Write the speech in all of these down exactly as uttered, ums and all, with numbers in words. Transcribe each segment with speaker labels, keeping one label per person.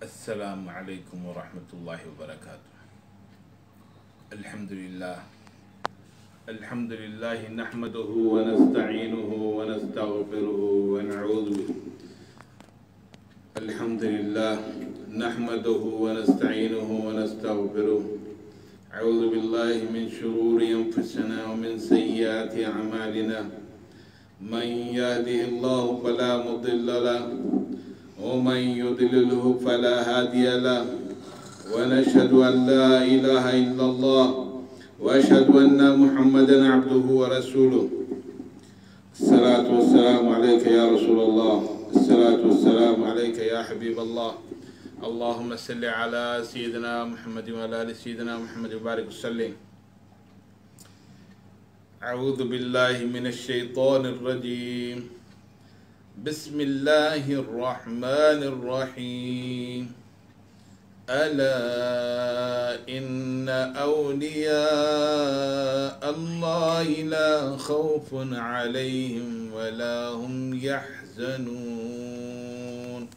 Speaker 1: السلام علیکم ورحمۃ اللہ وبرکاتہ۔ الحمدللہ الحمدللہ نحمدہ ونستعینہ ونستغفرہ ونعوذ الحمدللہ نحمدہ ونستعینہ ونستغفرہ اعوذ باللہ من شرور انفسنا ومن سیئات اعمالنا من يهده الله فلا مضل له ومن يضلله فلا هادي له ونشهد أن لا إله إلا الله وأشهد أن محمدا عبده ورسوله الصلاة والسلام عليك يا رسول الله الصلاة والسلام عليك يا حبيب الله اللهم صل على سيدنا محمد وعلى آل سيدنا محمد وبارك وسلم أعوذ بالله من الشيطان الرجيم بسم الله الرحمن الرحيم ألا إن أولياء الله لا خوف عليهم ولا هم يحزنون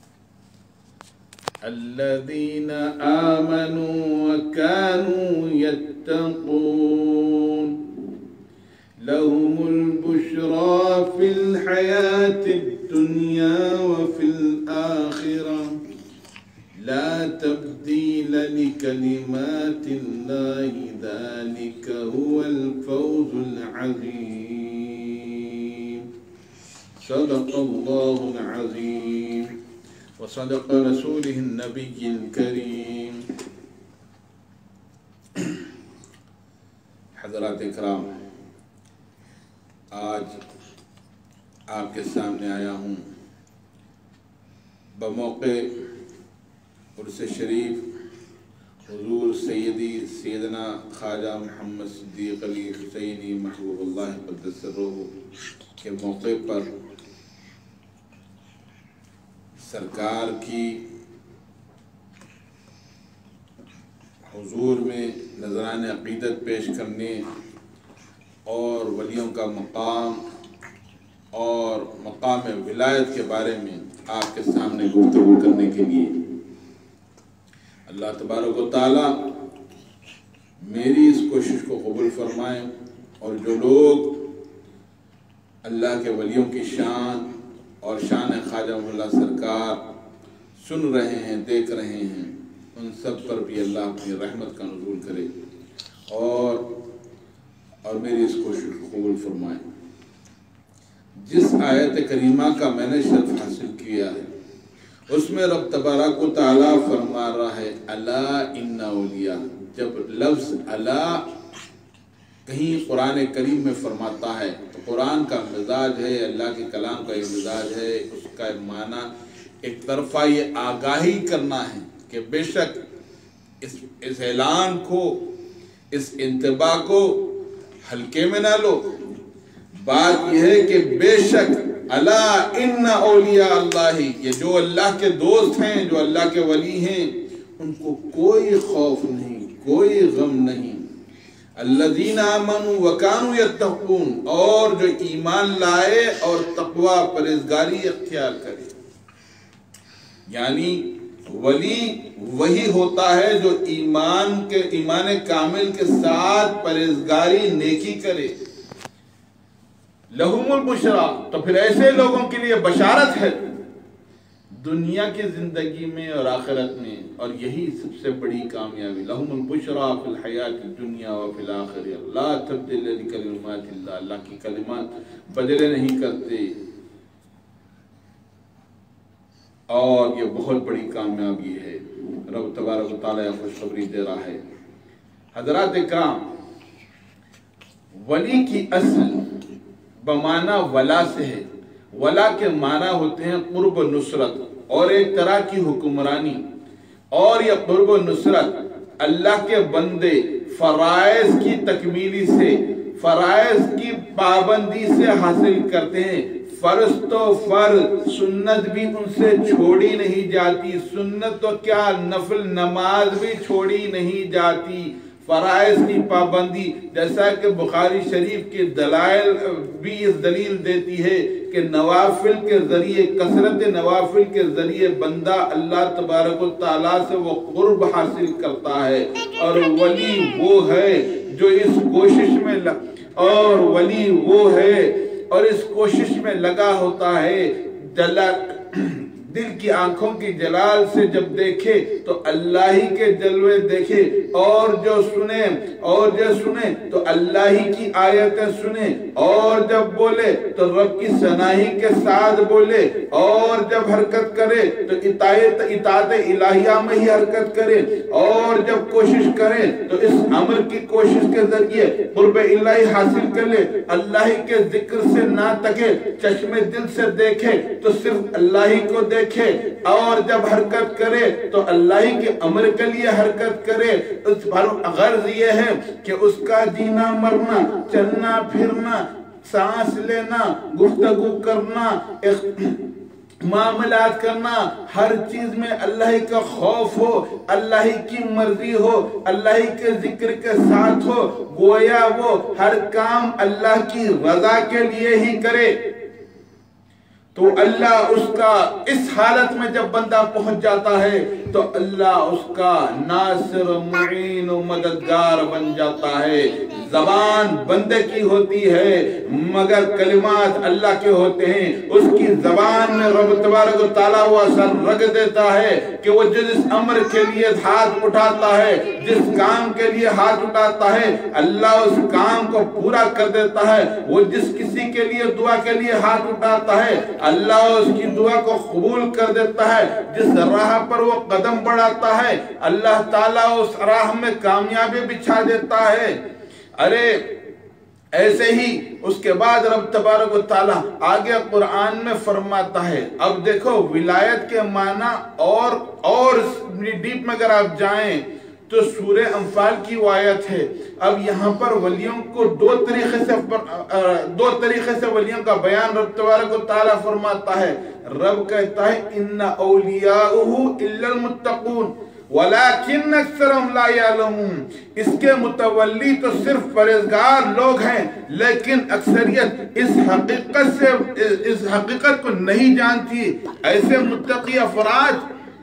Speaker 1: الذين آمنوا وكانوا يتقون لهم البشرى في الحياة الدنيا وفي الآخرة لا تبديل لكلمات الله ذلك هو الفوز العظيم صدق الله العظيم وصدق رسوله النبي الكريم۔ حضرات اکرام، آج آپ کے سامنے آیا ہوں بموقع عرس شریف حضور سیدی سیدنا خواجہ محمد صدیق علی حسینی محبوب اللہ قدس سرہ کے موقع پر سرکار کی حضور میں نذران عقیدت پیش کرنے اور ولیوں کا مقام اور مقام ولایت کے بارے میں آپ کے سامنے گفتگو کرنے کے لیے اللہ تبارک و تعالی میری اس کوشش کو قبول فرمائیں، اور جو لوگ اللہ کے ولیوں کی شان اور شان خواجہ مولا سرکار سن رہے ہیں، دیکھ رہے ہیں، ان سب پر بھی اللہ اپنی رحمت کا نزول کرے اور اور میری اس کوشش کو قبول فرمائیں۔ جس آیت کریمہ کا میں نے شرف حاصل کیا ہے اس میں رب تبارک و تعالیٰ فرما رہا ہے الا ان اولیاء۔ جب لفظ الا کہیں قرآن کریم میں فرماتا ہے تو قرآن کا مزاج ہے، اللہ کے کلام کا یہ مزاج ہے، اس کا معنی ایک طرفہ یہ آگاہی کرنا ہے کہ بے شک اس اس اعلان کو، اس انتباہ کو ہلکے میں نہ لو۔ بات یہ ہے کہ بے شک الا ان اولیاء اللہ، یہ جو اللہ کے دوست ہیں، جو اللہ کے ولی ہیں، ان کو کوئی خوف نہیں، کوئی غم نہیں۔ الذین آمنوا وکانوا یتقون، اور جو ایمان لائے اور تقوی پرہیزگاری اختیار کرے۔ یعنی ولی وہی ہوتا ہے جو ایمان کے ایمان کامل کے ساتھ پرہیزگاری نیکی کرے۔ لہم البشرا، تو پھر ایسے لوگوں کے لیے بشارت ہے دنیا کی زندگی میں اور آخرت میں، اور یہی سب سے بڑی کامیابی۔ لہم البشرا فی الحیات الدنیا وفی الآخرہ لا تبدیل لکلمات اللہ، اللہ کی کلمات بدلے نہیں کرتے، اور یہ بہت بڑی کامیابی ہے۔ رب تبارک و تعالیٰ خوشخبری دے رہا ہے۔ حضرات اکرام، ولی کی اصل بمعنی ولا سے ہے۔ ولا کے معنی ہوتے ہیں قرب و نصرت اور ایک طرح کی حکمرانی، اور یہ قرب و نصرت اللہ کے بندے فرائض کی تکمیلی سے، فرائض کی پابندی سے حاصل کرتے ہیں۔ فرض تو فرض، سنت بھی ان سے چھوڑی نہیں جاتی، سنت تو کیا نفل نماز بھی چھوڑی نہیں جاتی۔ فرائض کی پابندی، جیسا کہ بخاری شریف کی دلائل بھی اس دلیل دیتی ہے کہ نوافل کے ذریعے، کثرت نوافل کے ذریعے بندہ اللہ تبارک و تعالیٰ سے وہ قرب حاصل کرتا ہے. اور ولی وہ ہے جو اس کوشش میں لگ اور ولی وہ ہے اور اس کوشش میں لگا ہوتا ہے. دل کی آنکھوں کی جلال سے جب دیکھے تو اللہ ہی کے جلوے دیکھے، اور جو سنے اور جو سنے تو اللہ ہی کی آیتیں سنے، اور جب بولے تو رب کی ثنائی کے ساتھ بولے، اور جب حرکت کرے تو اطاعت اطاعت الہیہ میں ہی حرکت کرے، اور جب کوشش کرے تو اس عمل کی کوشش کے ذریعے قرب الہی حاصل کر لے. اللہ ہی کے ذکر سے نہ تکے، چشم دل سے دیکھے تو صرف اللہ ہی کو دیکھے، اور جب حرکت کرے تو اللہ ہی کے امر کے لیے حرکت کرے. اس پر غرض یہ ہے کہ اس کا جینا مرنا، چلنا پھرنا، سانس لینا، گفتگو کرنا، معاملات کرنا، ہر چیز میں اللہ ہی کا خوف ہو، اللہ ہی کی مرضی ہو، اللہ ہی کے ذکر کے ساتھ ہو. گویا وہ ہر کام اللہ کی رضا کے لیے ہی کرے. تو اللہ اس کا اس حالت میں جب بندہ پہنچ جاتا ہے تو اللہ اس کا ناصر، معین و مددگار بن جاتا ہے. زبان بندے کی ہوتی ہے مگر کلمات اللہ کے ہوتے ہیں. اس کی زبان میں رب تبارک و تعالیٰ وہ اثر رکھ دیتا ہے کہ وہ جس امر کے لیے ہاتھ اٹھاتا ہے، جس کام کے لیے ہاتھ اٹھاتا ہے، اللہ اس کام کو پورا کر دیتا ہے. وہ جس کسی کے لیے دعا کے لیے ہاتھ اٹھاتا ہے، اللہ اس کی دعا کو قبول کر دیتا ہے. جس راہ پر وہ قدم بڑھاتا ہے، اللہ تعالیٰ اس راہ میں کامیابی بچھا دیتا ہے. ارے ایسے ہی اس کے بعد رب تبارک و تعالیٰ آگے قرآن میں فرماتا ہے. اب دیکھو ولایت کے معنی اور اور ڈیپ میں اگر آپ جائیں تو سورہ انفال کی وہ آیت ہے. اب یہاں پر ولیوں کو دو طریقے سے دو طریقے سے ولیوں کا بیان رب تبارک و تعالیٰ فرماتا ہے. رب کہتا ہے ان اولیاءہ الا المتقون ولیکن اکثرهم لا یعلمون. اس کے متولی تو صرف پرہیزگار لوگ ہیں، لیکن اکثریت اس حقیقت سے اس حقیقت کو نہیں جانتی. ایسے متقی افراد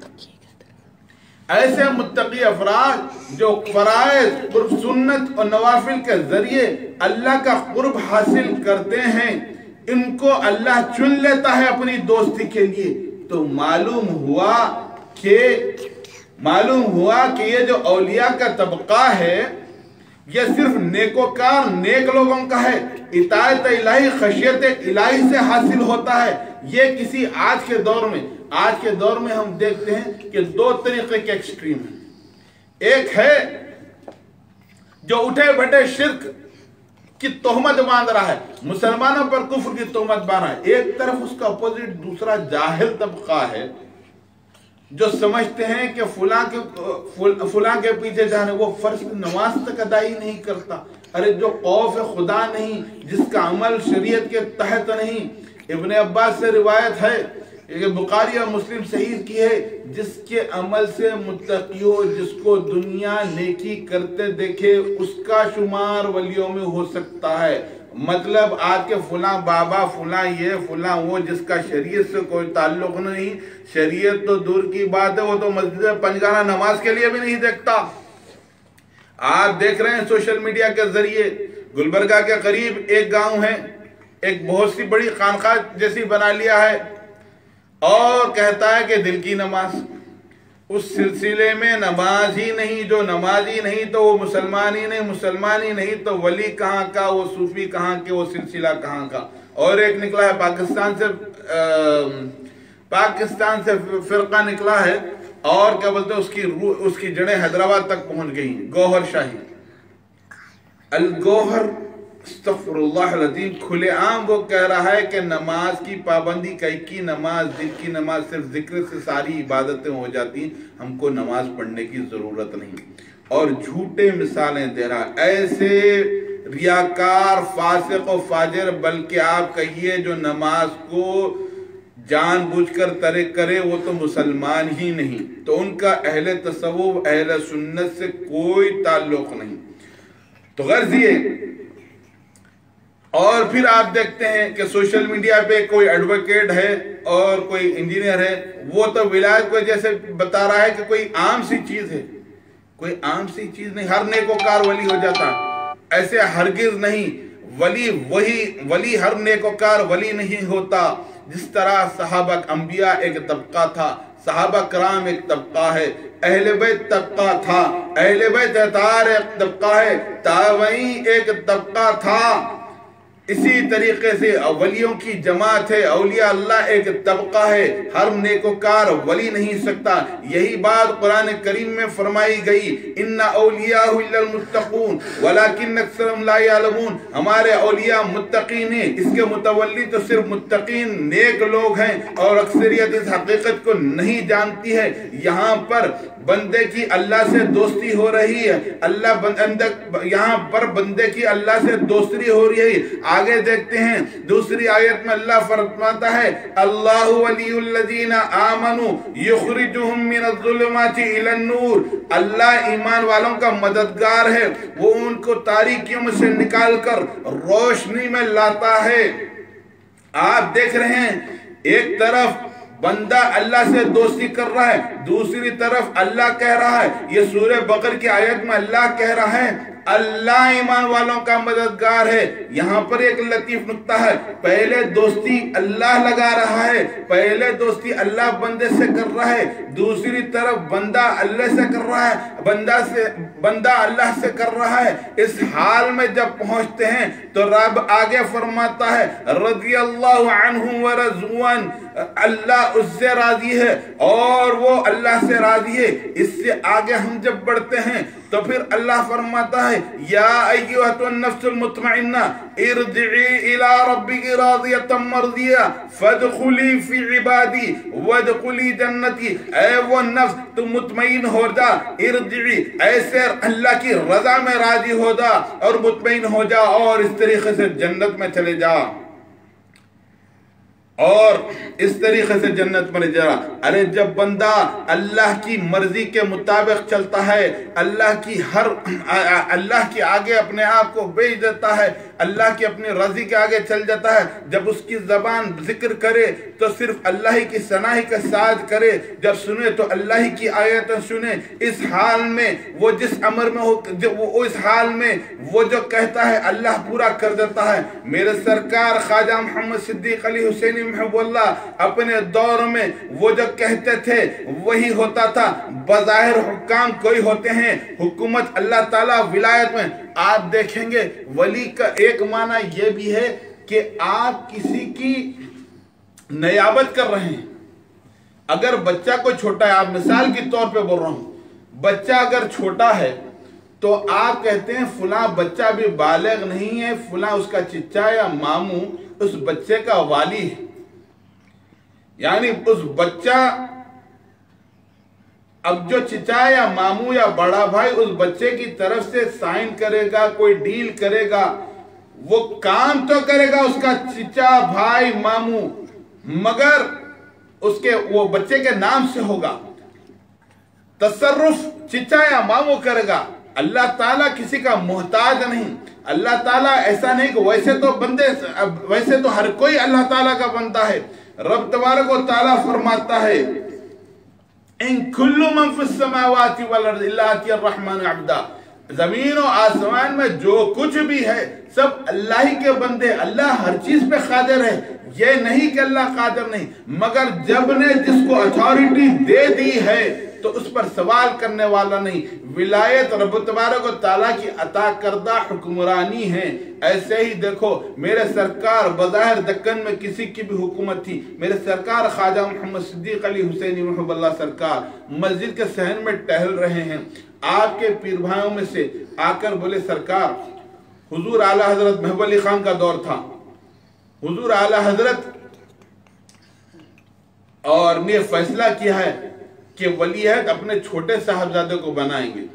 Speaker 1: ایسے متقی افراد جو فرائض، قرب سنت اور نوافل کے ذریعے اللہ کا قرب حاصل کرتے ہیں، ان کو اللہ چن لیتا ہے اپنی دوستی کے لیے. تو معلوم ہوا کہ معلوم ہوا کہ یہ جو اولیاء کا طبقہ ہے یہ صرف نیکوکار نیک لوگوں کا ہے. اطاعت الہی، خشیت الہی سے حاصل ہوتا ہے. یہ کسی آج کے دور میں آج کے دور میں ہم دیکھتے ہیں کہ دو طریقے کے ایکسٹریم ہیں. ایک ہے جو اٹھے بٹے شرک کی تہمت باندھ رہا ہے، مسلمانوں پر کفر کی تہمت باندھ رہا ہے. ایک طرف اس کا اپوزٹ دوسرا جاہل طبقہ ہے جو سمجھتے ہیں کہ فلاں کے فلاں کے پیچھے جانے، وہ فرض نماز تک ادائی نہیں کرتا. ارے جو خوف خدا نہیں، جس کا عمل شریعت کے تحت نہیں. ابن عباس سے روایت ہے کہ بخاری اور مسلم صحیح کی ہے، جس کے عمل سے متقی ہو، جس کو دنیا نیکی کرتے دیکھے، اس کا شمار ولیوں میں ہو سکتا ہے. مطلب آج کے فلاں بابا، فلاں یہ فلاں وہ، جس کا شریعت سے کوئی تعلق نہیں، شریعت تو دور کی بات ہے، وہ تو مسجد پنجگانہ نماز کے لیے بھی نہیں دیکھتا. آپ دیکھ رہے ہیں سوشل میڈیا کے ذریعے گلبرگہ کے قریب ایک گاؤں ہے، ایک بہت سی بڑی خانقاہ جیسی بنا لیا ہے اور کہتا ہے کہ دل کی نماز. اس سلسلے میں نماز ہی نہیں، جو نمازی نہیں تو وہ مسلمان ہی نہیں، مسلمان ہی نہیں تو ولی کہاں کا، وہ صوفی کہاں کے، وہ سلسلہ کہاں کا. اور ایک نکلا ہے پاکستان سے پاکستان سے فرقہ نکلا ہے، اور کیا بولتے ہیں اس کی اس کی جڑیں حیدرآباد تک پہنچ گئی ہیں. گوہر شاہی الگوہر استغفر اللہ العظیم، کھلے عام وہ کہہ رہا ہے کہ نماز کی پابندی، کئی کی نماز، دل کی نماز، صرف ذکر سے ساری عبادتیں ہو جاتی ہیں، ہم کو نماز پڑھنے کی ضرورت نہیں. اور جھوٹے مثالیں دے رہا، ایسے ریاکار، فاسق و فاجر، بلکہ آپ کہیے جو نماز کو جان بوجھ کر ترک کرے وہ تو مسلمان ہی نہیں. تو ان کا اہل تصوف، اہل سنت سے کوئی تعلق نہیں. تو غرض یہ اور پھر آپ دیکھتے ہیں کہ سوشل میڈیا پہ کوئی ایڈوکیٹ ہے اور کوئی انجینئر ہے، وہ تو ولایت کو جیسے بتا رہا ہے کہ کوئی عام سی چیز ہے. کوئی عام سی چیز نہیں. ہر نیکوکار ولی ہو جاتا، ایسے ہرگز نہیں. ولی وہی ولی ہر نیکوکار ولی نہیں ہوتا. جس طرح صحابہ انبیاء ایک طبقہ تھا، صحابہ کرام ایک طبقہ ہے، اہل بیت طبقہ تھا، اہل بیت اتار ایک طبقہ ہے، تابعین ایک طبقہ تھا. اسی طریقے سے ولیوں کی جماعت ہے، اولیاء اللہ ایک طبقہ ہے. ہر نیکوکار ولی نہیں سکتا. یہی بات قرآن کریم میں فرمائی گئی، ان اولیاء الا المتقون ولکن اکثرهم لا يعلمون. ہمارے اولیاء متقین ہیں، اس کے متولی تو صرف متقین نیک لوگ ہیں اور اکثریت اس حقیقت کو نہیں جانتی ہے. یہاں پر بندے کی اللہ سے دوستی ہو رہی ہے، اللہ بندے یہاں پر بندے کی اللہ سے دوستی ہو رہی ہے. آگے دیکھتے ہیں دوسری آیت میں اللہ فرماتا ہے، اللہ ولی الذین آمنوا یخرجہم من الظلمات الی النور. اللہ ایمان والوں کا مددگار ہے، وہ ان کو تاریکیوں میں سے نکال کر روشنی میں لاتا ہے. آپ دیکھ رہے ہیں ایک طرف بندہ اللہ سے دوستی کر رہا ہے، دوسری طرف اللہ کہہ رہا ہے، یہ سورہ بقرہ کی آیت میں اللہ کہہ رہا ہے اللہ ایمان والوں کا مددگار ہے. یہاں پر ایک لطیف نکتہ ہے، پہلے دوستی اللہ لگا رہا ہے، پہلے دوستی اللہ بندے سے کر رہا ہے، دوسری طرف بندہ اللہ سے کر رہا ہے، بندہ سے بندہ اللہ سے کر رہا ہے. اس حال میں جب پہنچتے ہیں تو رب آگے فرماتا ہے رضی اللہ عنہ ورضوان، اللہ اس سے راضی ہے اور وہ اللہ سے راضی ہے. اس سے آگے ہم جب بڑھتے ہیں تو پھر اللہ فرماتا ہے یا ایھا النفس المطمئنہ ارجعی الی ربک راضیۃ مرضیہ فادخلی فی عبادی وادخلی جنتی. اے وہ نفس تم مطمئن ہو جا، ارجعی ایسے اللہ کی رضا میں راضی ہو جا اور مطمئن ہو جا اور اس طریقے سے جنت میں چلے جا اور اس طریقے سے جنت میں جا. ارے جب بندہ اللہ کی مرضی کے مطابق چلتا ہے، اللہ کی ہر اللہ کے آگے اپنے آپ کو بیچ دیتا ہے، اللہ کی اپنی رضی کے آگے چل جاتا ہے، جب اس کی زبان ذکر کرے تو صرف اللہ ہی کی ثنائی کے ساتھ کرے، جب سنے تو اللہ ہی کی آیتیں سنے، اس حال میں وہ جس امر میں ہو وہ اس حال میں وہ جو کہتا ہے اللہ پورا کر دیتا ہے. میرے سرکار خواجہ محمد صدیق علی حسینی محب اللہ اپنے دور میں وہ جو کہتے تھے وہی ہوتا تھا. بظاہر حکام کوئی ہوتے ہیں، حکومت اللہ تعالیٰ ولایت میں. آپ دیکھیں گے ولی کا ایک معنی یہ بھی ہے کہ آپ کسی کی نیابت کر رہے ہیں. اگر بچہ کوئی چھوٹا ہے، آپ مثال کے طور پہ بول رہا ہوں، بچہ اگر چھوٹا ہے تو آپ کہتے ہیں فلاں بچہ بھی بالغ نہیں ہے، فلاں اس کا چچا یا ماموں اس بچے کا والی ہے. یعنی اس بچہ اب جو چچا یا ماموں یا بڑا بھائی اس بچے کی طرف سے سائن کرے گا، کوئی ڈیل کرے گا، وہ کام تو کرے گا اس کا چچا بھائی ماموں، مگر اس کے وہ بچے کے نام سے ہوگا. تصرف چچا یا ماموں کرے گا. اللہ تعالیٰ کسی کا محتاج نہیں. اللہ تعالیٰ ایسا نہیں کہ ویسے تو بندے ویسے تو ہر کوئی اللہ تعالیٰ کا بندہ ہے. رب تبارک و تعالیٰ فرماتا ہے ان کل من فی السماوات والارض الا آتی الرحمن عبدا. زمین و آسمان میں جو کچھ بھی ہے سب اللہ ہی کے بندے. اللہ ہر چیز پہ قادر ہے، یہ نہیں کہ اللہ قادر نہیں، مگر جب نے جس کو اتھارٹی دے دی ہے تو اس پر سوال کرنے والا نہیں. ولایت رب تبارک و تعالیٰ کی عطا کردہ حکمرانی ہے. ایسے ہی دیکھو میرے سرکار بظاہر دکن میں کسی کی بھی حکومت تھی، میرے سرکار خواجہ محمد صدیق علی حسینی محب اللہ سرکار مسجد کے صحن میں ٹہل رہے ہیں. آپ کے پیر بھائیوں میں سے آ کر بولے سرکار حضور اعلیٰ حضرت محب علی خان کا دور تھا، حضور اعلیٰ حضرت اور نے فیصلہ کیا ہے کہ ولیعہد اپنے چھوٹے صاحبزادے کو بنائیں گے.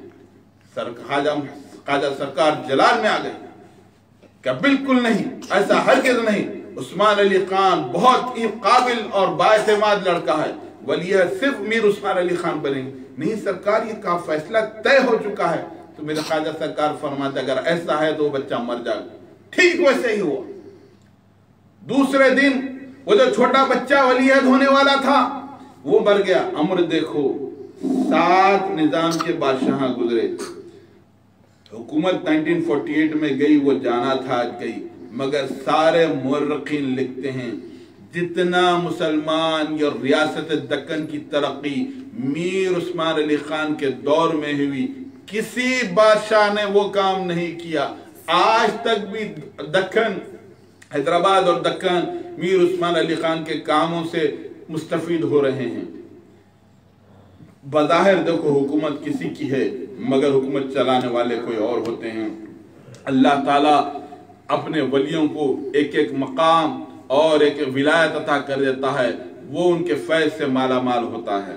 Speaker 1: خواجہ سرکار جلال میں آ گئے کہ بالکل نہیں، ایسا ہرگز نہیں. عثمان علی خان بہت ہی قابل اور بااعتماد لڑکا ہے، ولیعہد صرف میر عثمان علی خان بنیں گے. نہیں سرکار یہ کا فیصلہ طے ہو چکا ہے. تو میرے خواجہ سرکار فرماتے اگر ایسا ہے تو وہ بچہ مر جائے. ठीक वैसे ही हुआ। दूसरे दिन वो जो छोटा बच्चा वलीअहद होने वाला था वो मर गया। अमर देखो, सात निजाम के बादशाह गुजरे, हुकूमत नाइनटीन फोर्टी एट में गई, वो जाना था आज गई, मगर सारे मुर्रखीन लिखते हैं जितना मुसलमान या रियासत दक्कन की तरक्की मीर उस्मान अली खान के दौर में हुई, किसी बादशाह ने वो काम नहीं किया। आज तक भी दक्कन, हैदराबाद और दक्कन मीर उस्मान अली खान के कामों से मुस्तफीद हो रहे हैं। बज़ाहिर देखो हुकूमत किसी की है, मगर हुकूमत चलाने वाले कोई और होते हैं। अल्लाह ताला अपने वलियों को एक एक मकाम और एक विलायत अता कर देता है, वो उनके फैज़ से माला माल होता है।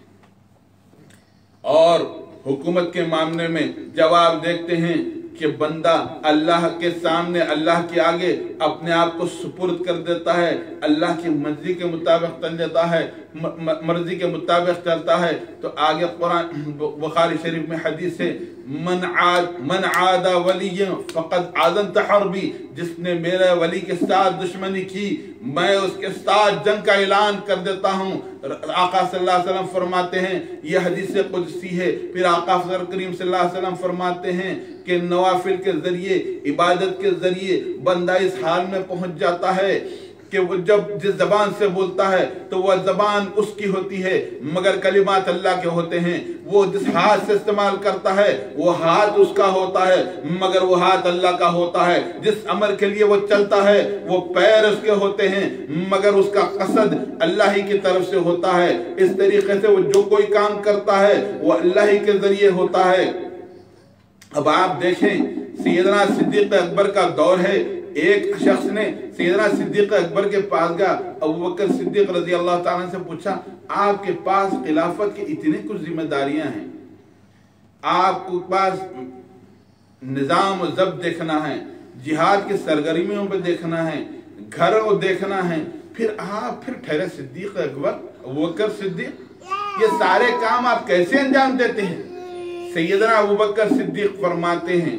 Speaker 1: और हुकूमत के मामले में जब आप देखते हैं कि बंदा अल्लाह के सामने, अल्लाह के आगे अपने आप को सुपुर्द कर देता है, अल्लाह की मर्जी के मुताबिक चल देता है, मर्जी के मुताबिक चलता है, तो आगे कुरान बुखारी शरीफ में हदीस है, मन आद मन आदा वलिय्यन फक़द आज़नत हर्बी, जिसने मेरे वली के साथ दुश्मनी की मैं उसके साथ जंग का ऐलान कर देता हूँ। आका सल्लल्लाहु अलैहि वसल्लम फरमाते हैं, यह हदीस कुदसी है। फिर आका करीम सल्लल्लाहु अलैहि वसल्लम फरमाते हैं कि नवाफिल के जरिए, इबादत के जरिए बंदा इस हाल में पहुंच जाता है कि वो जब जिस जबान से बोलता है तो वह जबान उसकी होती है, मगर कलिमात अल्लाह के होते हैं। वो जिस हाथ से इस्तेमाल करता है वो हाथ उसका होता है, मगर वो हाथ अल्लाह का होता है। जिस अमर के लिए वो चलता है वो पैर उसके होते हैं, मगर उसका कसद अल्लाह ही की तरफ से होता है। इस तरीके से वो जो कोई काम करता है वो अल्लाह ही के जरिए होता है। अब आप देखें, सैयदना सिद्दीक़ अकबर का दौर है। एक शख्स ने सैयदना सिद्दीक़ अकबर के पास गया, अबू बकर सिद्दीक़ रज़ी अल्लाह ताला से पूछा, आपके पास खिलाफत की इतनी कुछ जिम्मेदारियां हैं, आपके पास निज़ाम और ज़ब्त देखना है, जिहाद की सरगर्मियों पे देखना है, घर को देखना है, फिर आप फिर ठहरे सिद्दीक़ अकबर, अबू बकर सिद्दीक़, ये सारे काम आप कैसे अंजाम देते हैं? सैयदना अबू बकर सिद्दीक़ फरमाते हैं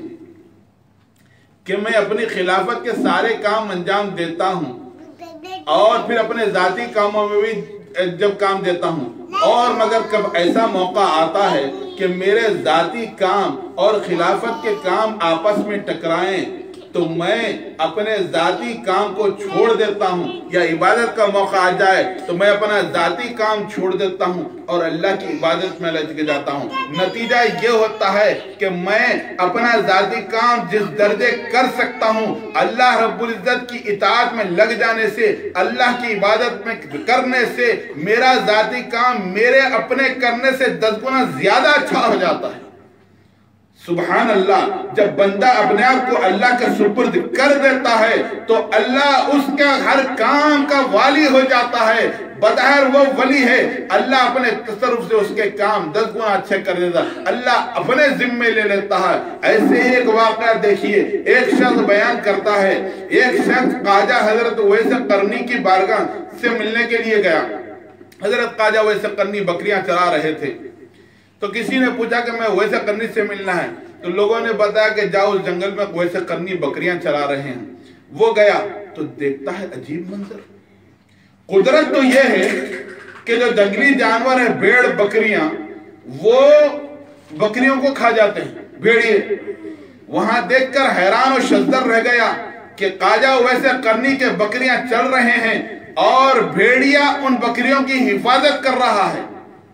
Speaker 1: कि मैं अपनी खिलाफत के सारे काम अंजाम देता हूँ और फिर अपने जाती कामों में भी जब काम देता हूँ, और मगर कब ऐसा मौका आता है कि मेरे जाती काम और खिलाफत के काम आपस में टकराएं, तो मैं अपने जाती काम को छोड़ देता हूँ, या इबादत का मौका आ जाए तो मैं अपना जाती काम छोड़ देता हूँ और अल्लाह की इबादत में लग जाता हूँ। नतीजा ये होता है कि मैं अपना जाती काम जिस दर्जे कर सकता हूँ, अल्लाह रब्बुल इज्जत की इताअत में लग जाने से, अल्लाह की इबादत में करने से मेरा जाती काम मेरे अपने करने से दस गुना ज्यादा अच्छा हो जाता है। सुभान अल्लाह, जब बंदा अपने आप को अल्लाह के सुपुर्द कर देता है तो अल्लाह उसका हर काम का वाली हो जाता है। बज़ाहिर वो वली है, अल्लाह अपने तसर्रुफ से उसके काम दस गुना अच्छे कर देता, अल्लाह अपने जिम्मे ले लेता है। ऐसे ही एक वाक़या देखिए, एक शख्स बयान करता है, एक शख्स ख्वाजा हजरत उवैस करनी की बारगाह से मिलने के लिए गया। हजरत ख्वाजा उवैस करनी बकरियां चरा रहे थे, तो किसी ने पूछा कि मैं उवैस करनी से मिलना है, तो लोगों ने बताया कि जाओ उस जंगल में उवैस करनी बकरियां चरा रहे हैं। वो गया तो देखता है अजीब मंजर। कुदरत तो यह है कि जो जंगली जानवर है, भेड़ बकरियां, वो बकरियों को खा जाते हैं, भेड़िए। वहां देखकर हैरान और शज्जर रह गया कि ख्वाजा उवैस करनी के बकरियां चल रहे हैं और भेड़िया उन बकरियों की हिफाजत कर रहा है,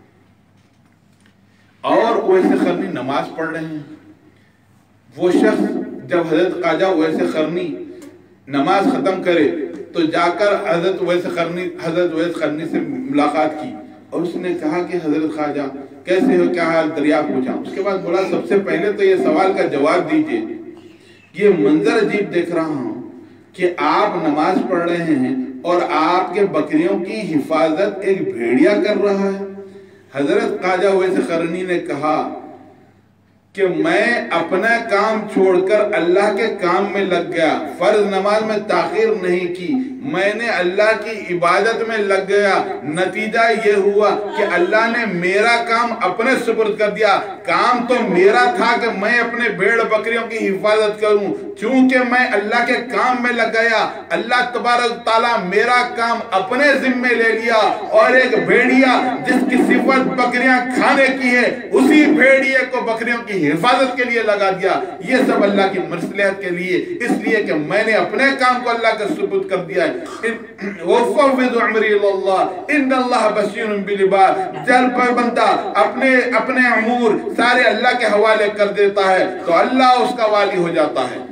Speaker 1: और उवैस करनी नमाज पढ़ रहे हैं। वो शख्स जब हजरत ख्वाजा उवैस करनी नमाज खत्म करे तो जाकर हजरत उवैस करनी हजरत उवैस करनी से मुलाकात की, और उसने कहा कि हजरत ख्वाजा कैसे हो, क्या हाल, दरिया पूछा। उसके बाद बोला, सबसे पहले तो ये सवाल का जवाब दीजिए, ये मंजर अजीब देख रहा हूँ कि आप नमाज पढ़ रहे हैं और आपके बकरियों की हिफाजत एक भेड़िया कर रहा है। हजरत ख्वाजा उवैस करनी ने कहा, کہ میں اپنا کام چھوڑ کر اللہ کے کام میں لگ گیا، فرض نماز میں تاخیر نہیں کی، میں نے اللہ کی عبادت میں لگ گیا، نتیجہ یہ ہوا کہ اللہ نے میرا کام اپنے سپرد کر دیا۔ کام تو میرا تھا کہ میں اپنے بھیڑ بکریوں کی حفاظت کروں، چونکہ میں اللہ کے کام میں لگ گیا، اللہ تبارک تعالیٰ میرا کام اپنے ذمے لے لیا، اور ایک بھیڑیا جس کی صفت بکریاں کھانے کی ہے، اسی بھیڑیے کو بکریوں کی حفاظت کے لیے لگا دیا۔ یہ سب اللہ کی مصلحت کے لیے، اس لیے کہ میں نے اپنے کام کو اللہ کے سپرد کر دیا ہے۔ وَفَوِّضُ عَمْرِي إِلَى اللَّهِ إِنَّ اللَّهَ بَصِيرٌ بِالْعِبَادِ، جب پر بندہ اپنے اپنے امور سارے اللہ کے حوالے کر دیتا ہے تو اللہ اس کا والی ہو جاتا ہے۔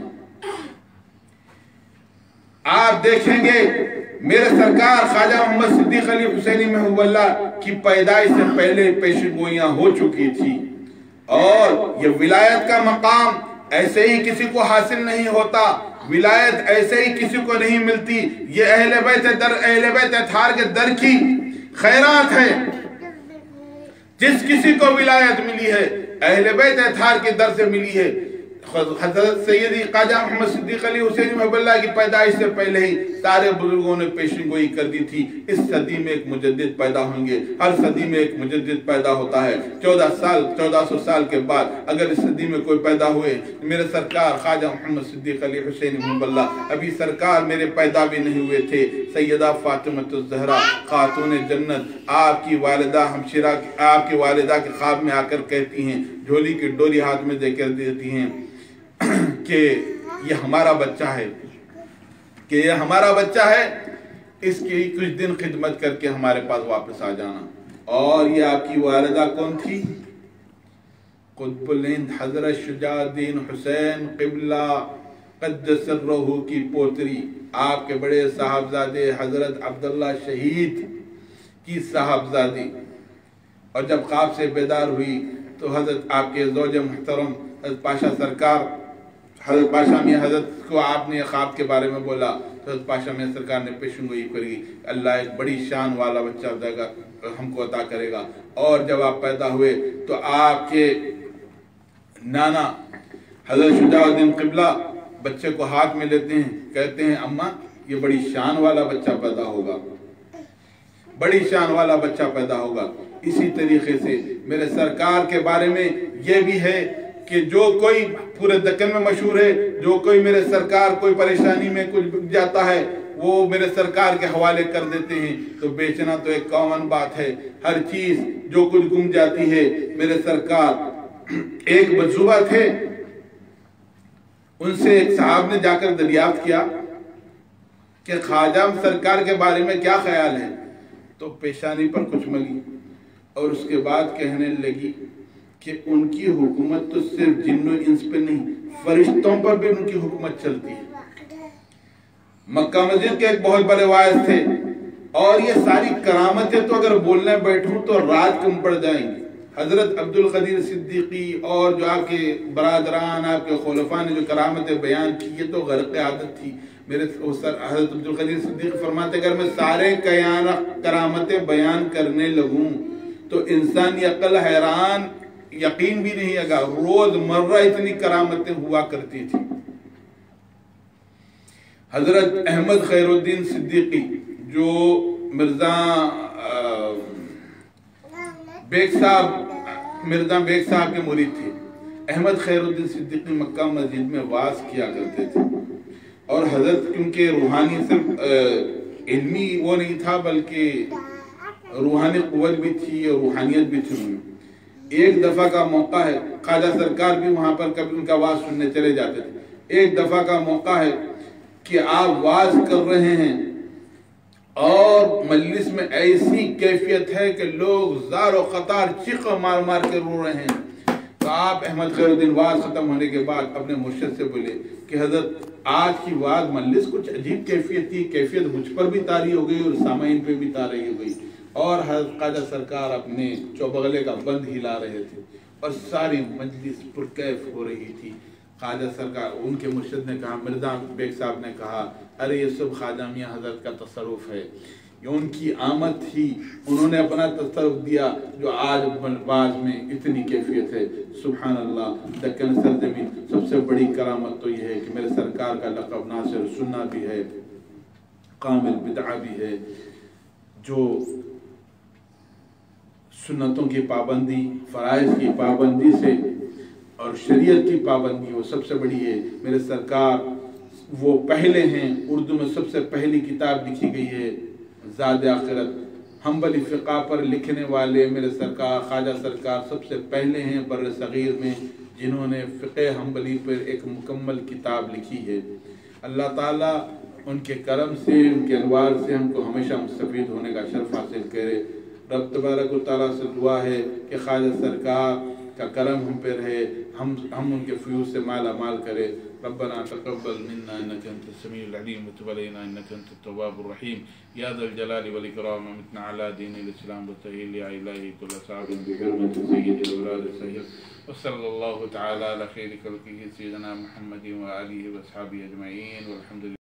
Speaker 1: آپ دیکھیں گے میرے سرکار خواجہ محمد صدیق علی حسینی محب اللہ کی پیدائش سے پہلے پیشن گوئیاں ہو چکی تھی، اور یہ ولایت کا مقام ایسے ہی کسی کو حاصل نہیں ہوتا، ولایت ایسے ہی کسی کو نہیں ملتی، یہ اہل بیت در اہل بیت اطہار کے در کی خیرات ہے۔ جس کسی کو ولایت ملی ہے اہل بیت اطہار کے در سے ملی ہے۔ حضرت سیدی خواجہ محمد صدیق علی حسینی محب اللہ کی پیدائش سے پہلے ہی سارے بزرگوں نے پیشن گوئی کر دی تھی، اس صدی میں ایک مجدد پیدا ہوں گے، ہر صدی میں ایک مجدد پیدا ہوتا ہے۔ چودہ سال چودہ سو سال کے بعد اگر اس صدی میں کوئی پیدا ہوئے، میرے سرکار خواجہ محمد صدیق علی حسینی محب اللہ، ابھی سرکار میرے پیدا بھی نہیں ہوئے تھے۔ سیدہ فاطمہ الزہرا خاتون جنت، آپ کی والدہ ہمشیرہ آپ کی والدہ کے خواب میں آ کر کہتی ہیں، جھولی کی ڈوری ہاتھ میں دے کر دیتی ہیں کہ یہ ہمارا بچہ ہے، کہ یہ ہمارا بچہ ہے، اس کی کچھ دن خدمت کر کے ہمارے پاس واپس آ جانا۔ اور یہ آپ کی والدہ کون تھی؟ قطب الہند حضرت شجاع الدین حسین قبلہ قدس سرہ کی پوتری، آپ کے بڑے صاحبزادے حضرت عبداللہ شہید کی صاحبزادی۔ اور جب خواب سے بیدار ہوئی تو حضرت آپ کے زوج محترم حضرت پاشا سرکار، حضرت پاشا میاں حضرت کو آپ نے خواب کے بارے میں بولا تو حضرت پاشا میاں سرکار نے پیشن گوئی کری، اللہ ایک بڑی شان والا بچہ دے گا، ہم کو عطا کرے گا۔ اور جب آپ پیدا ہوئے تو آپ کے نانا حضرت شجاع الدین قبلہ بچے کو ہاتھ میں لیتے ہیں، کہتے ہیں اماں یہ بڑی شان والا بچہ پیدا ہوگا، بڑی شان والا بچہ پیدا ہوگا۔ اسی طریقے سے میرے سرکار کے بارے میں یہ بھی ہے کہ جو کوئی پورے دکن میں مشہور ہے، جو کوئی میرے سرکار کوئی پریشانی میں کچھ بک جاتا ہے وہ میرے سرکار کے حوالے کر دیتے ہیں۔ تو بیچنا تو ایک کامن بات ہے، ہر چیز جو کچھ گم جاتی ہے میرے سرکار ایک مجذوبہ تھے، ان سے ایک صاحب نے جا کر دریافت کیا کہ خواجہ سرکار کے بارے میں کیا خیال ہے، تو پیشانی پر کچھ ملی اور اس کے بعد کہنے لگی کہ ان کی حکومت تو صرف جن و انس پہ نہیں، فرشتوں پر بھی ان کی حکومت چلتی ہے۔ مکہ مسجد کے ایک بہت بڑے وائز تھے، اور یہ ساری کرامتیں تو اگر بولنے بیٹھوں تو رات کم پڑ جائیں گی۔ حضرت عبد القدیر صدیقی اور جو آپ کے برادران، آپ کے خلفاء نے جو کرامتیں بیان کی، یہ تو غرق عادت تھی۔ میرے حضرت عبد القدیر صدیقی فرماتے اگر میں سارے کرامتیں بیان کرنے لگوں تو انسانی عقل حیران یقین بھی نہیں آگا، روز مرہ اتنی کرامتیں ہوا کرتی تھی۔ حضرت احمد خیر الدین صدیقی جو مرزا بیگ صاحب مرزا بیگ صاحب کے مرید تھے، احمد خیر الدین صدیقی مکہ مسجد میں واز کیا کرتے تھے، اور حضرت کیونکہ روحانی صرف علمی وہ نہیں تھا بلکہ روحانی قوت بھی تھی اور روحانیت بھی تھی ان میں۔ ایک دفعہ کا موقع ہے، خواجہ سرکار بھی وہاں پر کبھی ان کا واز سننے چلے جاتے تھے۔ ایک دفعہ کا موقع ہے کہ آپ واز کر رہے ہیں اور مجلس میں ایسی کیفیت ہے کہ لوگ زار و قطار چیخ مار مار کے رو رہے ہیں، تو آپ احمد خیر الدین واز ختم ہونے کے بعد اپنے مرشد سے بولے کہ حضرت آج کی واز مجلس کچھ عجیب کیفیت تھی، کیفیت مجھ پر بھی طاری ہو گئی اور سامعین پہ بھی طاری ہو گئی، اور حضرت خواجہ سرکار اپنے چوبغلے کا بند ہلا رہے تھے اور ساری مجلس پرکیف ہو رہی تھی۔ خواجہ سرکار ان کے مرشد نے کہا، مرزا بیگ صاحب نے کہا ارے یہ سب خواجہ میاں حضرت کا تصرف ہے، یہ ان کی آمد تھی، انہوں نے اپنا تصرف دیا جو آج بعض میں اتنی کیفیت ہے۔ سبحان اللہ، دکن سرزمین سب سے بڑی کرامت تو یہ ہے کہ میرے سرکار کا لقب ناصر سنہ بھی ہے، کامل بدعہ بھی ہے، جو سنتوں کی پابندی، فرائض کی پابندی سے اور شریعت کی پابندی وہ سب سے بڑی ہے۔ میرے سرکار وہ پہلے ہیں، اردو میں سب سے پہلی کتاب لکھی گئی ہے زاد آخرت، حنبلی فقہ پر لکھنے والے میرے سرکار خواجہ سرکار سب سے پہلے ہیں بر صغیر میں جنہوں نے فقہ حنبلی پر ایک مکمل کتاب لکھی ہے۔ اللہ تعالیٰ ان کے کرم سے، ان کے انوار سے ہم کو ہمیشہ مستفید ہونے کا شرف حاصل کرے۔ رب تبارک و تعالیٰ سے دعا ہے کہ خواجہ سرکار کا کرم ہم پہ رہے، ہم ہم ان کے فیوز سے مالا مال کرے۔ ربنا تقبل منا انك انت السميع العليم وتب علينا انك انت التواب الرحيم يا ذا الجلال والاكرام، ومتنا على دين الاسلام وتهيل يا الهي كل صعب بحرمة سيد الاولاد السهيل، وصلى الله تعالى على خير خلقه سيدنا محمد واله واصحابه اجمعين، والحمد لله.